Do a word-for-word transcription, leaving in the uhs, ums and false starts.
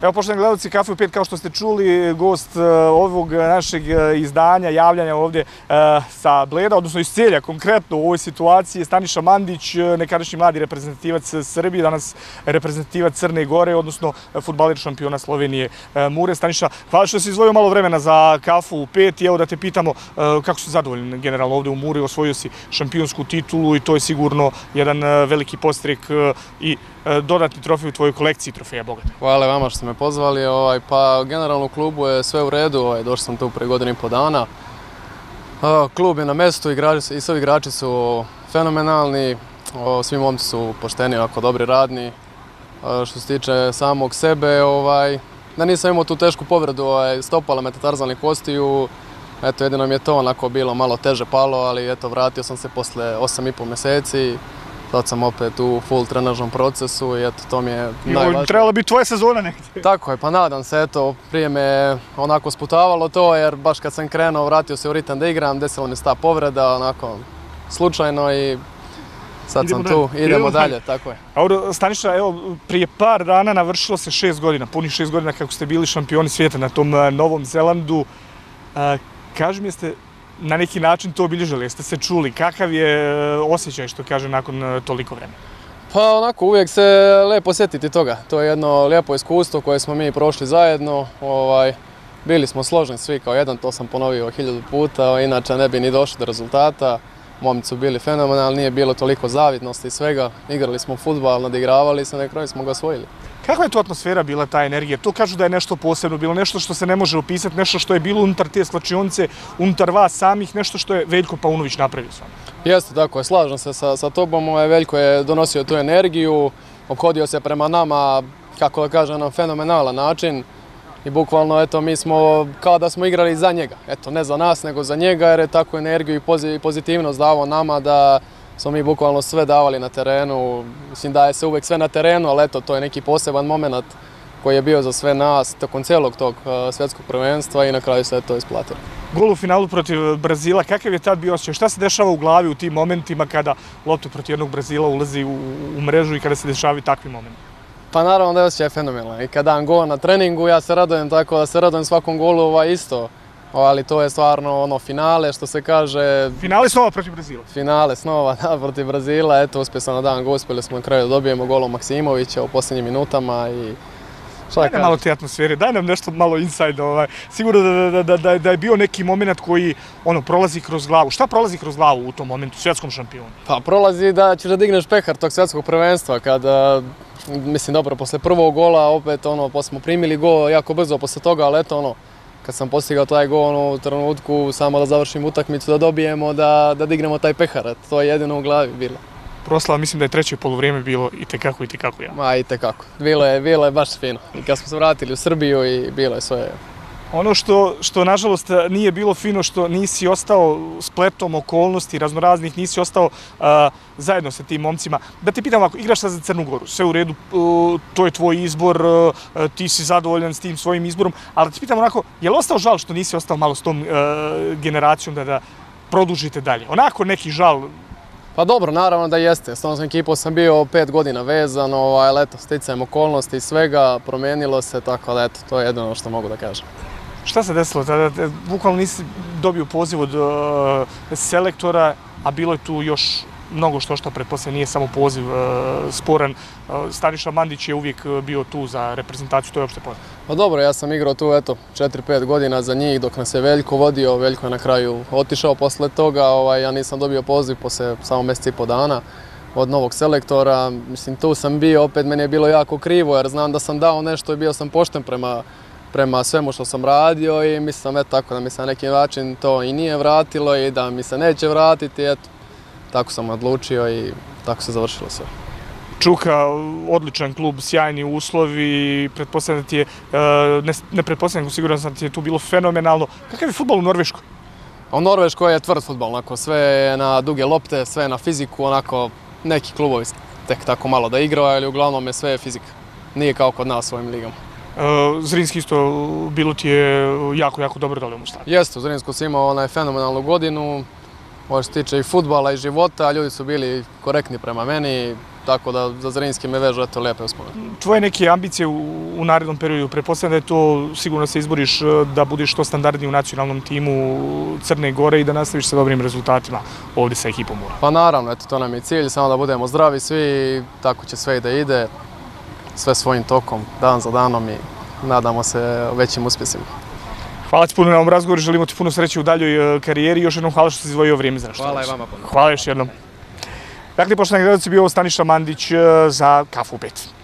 Evo, poštovani gledalci, Kafe u pet, kao što ste čuli, gost ovog našeg izdanja, javljanja ovdje sa Bleda, odnosno iz Celja, konkretno u ovoj situaciji je Staniša Mandić, nekadašnji mladi reprezentativac Srbije, danas reprezentativac Crne Gore, odnosno fudbaler šampiona Slovenije Mure. Staniša, hvala što si izdvojio malo vremena za Kafu u pet i evo da te pitamo kako si zadovoljan generalno ovdje u Muri, osvojio si šampionsku titulu i to je sigurno jedan veliki podstrek i dodatni trofej u tvojoj kolekciji trofeja Bogata. Hvala vama što ste me pozvali. Ovaj, pa generalno u klubu je sve u redu, ovaj, došao sam tu pre godinu i po dana. Klub je na mestu, igrači, i svi igrači su fenomenalni, svi momci su pošteni, ovako dobri, radni. Što se tiče samog sebe, ovaj, da nisam imao tu tešku povredu, ovaj, stopala metatarzalnih kostiju, eto jedino mi je to onako bilo malo teže palo, ali eto vratio sam se posle osam i po meseci. Sad sam opet u full trenažnom procesu i eto, to mi je najvažnije. Trebala bi tvoja sezona nekde. Tako je, pa nadam se, eto, prije me onako sputavalo to, jer baš kad sam krenuo, vratio se u ritam da igram, desila mi se ta povreda, onako, slučajno i sad sam tu, idemo dalje, tako je. A Staniša, evo, prije par dana navršilo se šest godina, punih šest godina kako ste bili šampioni svijeta na tom Novom Zelandu. Kaži mi, jeste na neki način to obilježili, jeste se čuli, kakav je osjećaj što kaže nakon toliko vremena? Pa onako, uvijek se lijepo sjetiti toga. To je jedno lijepo iskustvo koje smo mi prošli zajedno. Ovaj, bili smo složni svi kao jedan, to sam ponovio hiljadu puta, inače ne bi ni došli do rezultata. Momci su bili fenomenalni, nije bilo toliko zavidnosti i svega. Igrali smo fudbal, nadigravali se, na kraju smo ga osvojili. Kakva je to atmosfera bila, ta energija? To kažu da je nešto posebno bilo, nešto što se ne može opisati, nešto što je bilo unutar te slačionice, unutar vas samih, nešto što je Veljko Paunović napravio s vama. Jeste, tako je, slažem se sa, sa tobom. Veljko je donosio tu energiju, ophodio se prema nama, kako da kažem, na fenomenalan način. I bukvalno, eto, mi smo kao da smo igrali za njega. Eto, ne za nas, nego za njega, jer je takvu energiju i pozitivnost davao nama da smo mi bukvalno sve davali na terenu. Mislim, daje se uvek sve na terenu, ali eto, to je neki poseban moment koji je bio za sve nas tokom cijelog tog svjetskog prvenstva i na kraju se to isplatilo. Gol u finalu protiv Brazila, kakav je tad bio osjećaj? Šta se dešava u glavi u tim momentima kada lopta protiv jednog Brazila ulazi u, u mrežu i kada se dešavaju takvi momenti? Pa naravno da je osjećaj fenomenalan. I kad dam gol na treningu, ja se radujem tako da se radujem svakom golu ovaj isto. Ali to je stvarno ono finale, što se kaže... Finale snova protiv Brazila. Finale snova, da, protiv Brazila. Eto, uspio sam na dan gol, uspjeli smo na kraju da dobijemo golom Maksimovića u posljednjim minutama i... Daj nam malo te atmosfere, daj nam nešto malo inside. Ovaj. Sigurno da, da, da, da, da je bio neki moment koji ono, prolazi kroz glavu. Šta prolazi kroz glavu u tom momentu, svjetskom šampionu? Pa prolazi da ćeš da digneš pehar tog svjetskog prvenstva kada... Mislim, dobro, posle prvog gola opet, ono, posle smo primili gol jako brzo posle toga, ali eto, ono, kad sam postigao taj gol, ono, u trenutku, samo da završim utakmicu, da dobijemo, da, da dignemo taj pehar, to je jedino u glavi bilo. Proslava, mislim da je treće polovrijeme bilo i tekako i tekako ja. Ma, i tekako. Bilo je, bilo je baš fino. I kad smo se vratili u Srbiju i bilo je sve... Ono što, što nažalost nije bilo fino, što nisi ostao spletom okolnosti raznoraznih, nisi ostao uh, zajedno sa tim momcima. Da te pitam ovako, igraš sad za Crnu Goru, sve u redu, uh, to je tvoj izbor, uh, ti si zadovoljan s tim svojim izborom, ali da te pitam onako, je li ostao žal što nisi ostao malo s tom uh, generacijom da, da produžite dalje? Onako neki žal? Pa dobro, naravno da jeste. S tom ekipom sam bio pet godina vezan, ovaj, ali eto, sticajem okolnosti i svega, promijenilo se, tako da eto, to je jedino što mogu da kažem. Šta se desilo tada? Bukvalno nisi dobio poziv od uh, selektora, a bilo je tu još mnogo što što pretpostavljeno, nije samo poziv uh, sporan. Uh, Staniša Mandić je uvijek bio tu za reprezentaciju, to je opšte poznato. Pa dobro, ja sam igrao tu, eto, četiri pet godina za njih dok nas je Veljko vodio. Veljko je na kraju otišao posle toga, ovaj, ja nisam dobio poziv posle samo mjesec i po dana od novog selektora. Mislim, tu sam bio, opet meni je bilo jako krivo jer znam da sam dao nešto i bio sam pošten prema prema svemu što sam radio i mislim eto, tako da mi se na neki način to i nije vratilo i da mi se neće vratiti, eto, tako sam odlučio i tako se završilo sve. Čuka, odličan klub, sjajni uslovi, pretpostavljam da ti je, ne, ne pretpostavljam, siguran sam da ti je tu bilo fenomenalno. Kakav je fudbal u Norveškoj? U Norveškoj je tvrd fudbal, onako, sve je na duge lopte, sve je na fiziku, onako, neki klubovi tek tako malo da igraju, ali uglavnom je sve fizika. Nije kao kod nas u ovim ligama. Zrinski isto bilo ti je jako, jako dobro dole u Mostaru. Jeste, u Zrinsku si imao onaj fenomenalnu godinu, ovo se tiče i fudbala i života, ljudi su bili korektni prema meni, tako da za Zrinski me vežu eto lijepe uspomene. Tvoje neke ambicije u, u narednom periodu, pretpostavljam da je to sigurno se izboriš da budeš što standardniji u nacionalnom timu Crne Gore i da nastaviš sa dobrim rezultatima ovdje sa ekipom Mura. Pa naravno, eto to nam je cilj, samo da budemo zdravi svi i tako će sve i da ide, sve svojim tokom, dan za danom i nadamo se većim uspjesima. Hvala ti puno na ovom razgovoru, želimo ti puno sreće u daljoj karijeri i još jednom hvala što si izdvojio vrijeme za nešto. Hvala i vama puno. Hvala još jednom. Dakle, poštovani gledalci, bio ovo Staniša Mandić za Kafu pet.